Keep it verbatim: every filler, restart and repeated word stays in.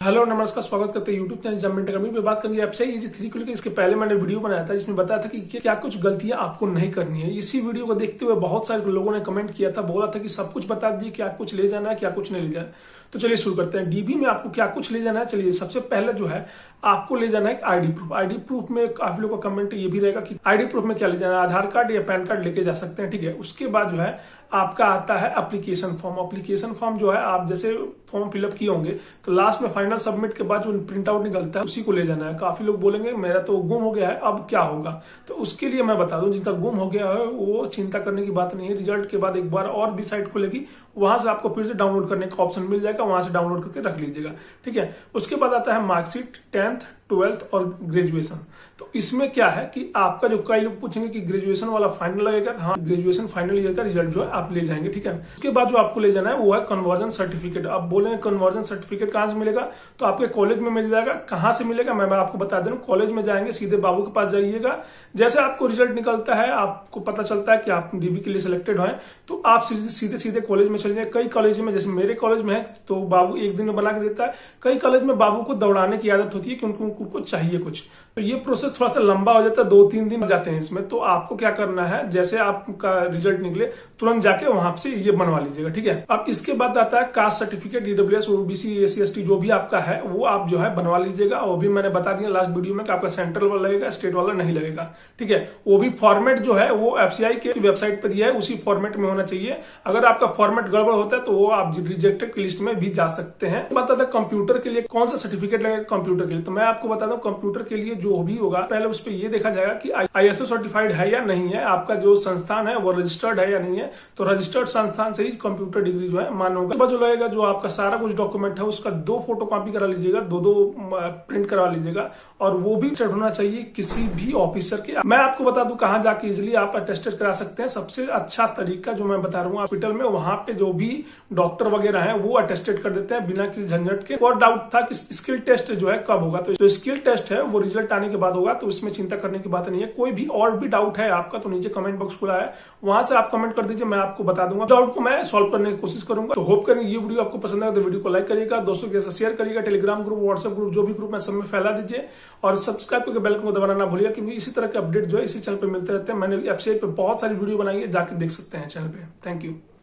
Hello नमस्कार, स्वागत करते हैं यूट्यूब चैनल जंप अकेडमी पे। बात करेंगे एफसीआई एजी थ्री को लेकर। इसके पहले मैंने वीडियो बनाया था जिसमें बताया था कि क्या कुछ गलतियां आपको नहीं करनी है। इसी वीडियो को देखते हुए बहुत सारे लोगों ने कमेंट किया था, बोला था कि सब कुछ बता दीजिए, क्या कुछ ले जाना है क्या कुछ नहीं ले जाना है। तो चलिए शुरू करते हैं। डीबी में आपको क्या कुछ ले जाना है। चलिए सबसे पहले जो है आपको ले जाना है आईडी प्रूफ। आईडी प्रूफ में काफी लोगों का कमेंट ये भी रहेगा कि आईडी प्रूफ में क्या ले जाना है, आधार कार्ड या पैन कार्ड लेके जा सकते हैं, ठीक है। उसके बाद जो है आपका आता है एप्लीकेशन फॉर्म। एप्लीकेशन फॉर्म जो है आप जैसे फॉर्म फिलअप किए होंगे तो लास्ट में फाइनल सबमिट के बाद जो प्रिंट आउट निकलता है उसी को ले जाना है। काफी लोग बोलेंगे मेरा तो गुम हो गया है, अब क्या होगा। तो उसके लिए मैं बता दूं, जिनका गुम हो गया है वो चिंता करने की बात नहीं है। रिजल्ट के बाद एक बार और भी साइट खुलेगी, वहां से आपको फिर से डाउनलोड करने का ऑप्शन मिल जाएगा, वहां से डाउनलोड करके रख लीजिएगा, ठीक है। उसके बाद आता है मार्कशीट, टेंथ, ट्वेल्थ और ग्रेजुएशन। तो इसमें क्या है कि आपका जो कई लोग पूछेंगे कि ग्रेजुएशन वाला फाइनल लगेगा, हाँ ग्रेजुएशन फाइनल ईयर का रिजल्ट जो है आप ले जाएंगे, ठीक है। उसके बाद जो आपको ले जाना है वो है कन्वर्जन सर्टिफिकेट। आप बोलेंगे कन्वर्जन सर्टिफिकेट कहां से मिलेगा, तो आपके कॉलेज में मिल जाएगा। कहां से मिलेगा मैं आपको बता दे रहा हूँ। कॉलेज में जाएंगे, सीधे बाबू के पास जाइएगा। जैसे आपको रिजल्ट निकलता है, आपको पता चलता है कि आप डीबी के लिए सिलेक्टेड है, तो आप सीधे सीधे कॉलेज में चले जाए। कई कॉलेज में, जैसे मेरे कॉलेज में है तो बाबू एक दिन में बना के देता है। कई कॉलेज में बाबू को दौड़ाने की आदत होती है कि उनको, उनको चाहिए कुछ, तो ये प्रोसेस थोड़ा सा लंबा हो जाता है, दो तीन दिन जाते हैं इसमें। तो आपको क्या करना है, जैसे आपका रिजल्ट निकले तुरंत जाके वहां से ये बनवा लीजिएगा, ठीक है। अब इसके बाद आता है caste certificate, EWS, OBC, SC, ST जो भी आपका है वो आप जो है बनवा लीजिएगा। वो भी मैंने बता दिया लास्ट वीडियो में कि आपका सेंट्रल वाला लगेगा, स्टेट वाला नहीं लगेगा, ठीक है। वो भी फॉर्मेट जो है वो एफसीआई के वेबसाइट पर दिया है, उसी फॉर्मेट में होना चाहिए। अगर आपका फॉर्मेट गड़बड़ होता है तो वो आप रिजेक्टेड की लिस्ट में भी जा सकते हैं। बता था कंप्यूटर के लिए कौन सा सर्टिफिकेट लगेगा कंप्यूटर के लिए, तो मैं आपको बता दूं कंप्यूटर के लिए जो भी होगा पहले उस पर यह देखा जाएगा कि आईएसओ सर्टिफाइड है या नहीं है, आपका जो संस्थान है वो रजिस्टर्ड है या नहीं है। तो रजिस्टर्ड संस्थान से ही कंप्यूटर डिग्री जो है मान्य होगा। जो लगेगा जो आपका सारा कुछ डॉक्यूमेंट है उसका दो फोटो कॉपी करा लीजिएगा, दो दो प्रिंट करा लीजिएगा, और वो भी अटेस्टेड होना चाहिए किसी भी ऑफिसर के। मैं आपको बता दूं कहां जाके इजिली आप अटेस्टेड करा सकते हैं। सबसे अच्छा तरीका जो मैं बता रहा हूँ, हॉस्पिटल में वहां पे जो भी डॉक्टर वगैरह है वो अटेस्टेड कर देते हैं बिना किसी झंझट के। और डाउट था कि स्किल टेस्ट जो है कब होगा, तो जो स्किल टेस्ट है वो रिजल्ट आने के बाद होगा, तो इसमें चिंता करने की बात नहीं है। कोई भी और भी डाउट है आपका तो नीचे कमेंट बॉक्स खुला है, वहां से आप कमेंट कर दीजिए, मैं आपको बता दूंगा। डाउट को मैं सॉल्व करने की कोशिश करूंगा। तो होप करेंगे ये वीडियो आपको पसंद आएगा तो वीडियो को लाइक करिएगा, दोस्तों के साथ शेयर करिएगा, टेलीग्राम ग्रुप, व्हाट्सएप ग्रुप, जो भी ग्रुप है सब में फैला दीजिए, और सब्सक्राइब करके बेल को दबाना ना भूलिएगा, क्योंकि इसी तरह के अपडेट जो है इसी चैनल पर मिलते रहते हैं। मैंने एफसीआई पे बहुत सारी वीडियो बनाई है, जाके देख सकते हैं चैनल पे। Thank you.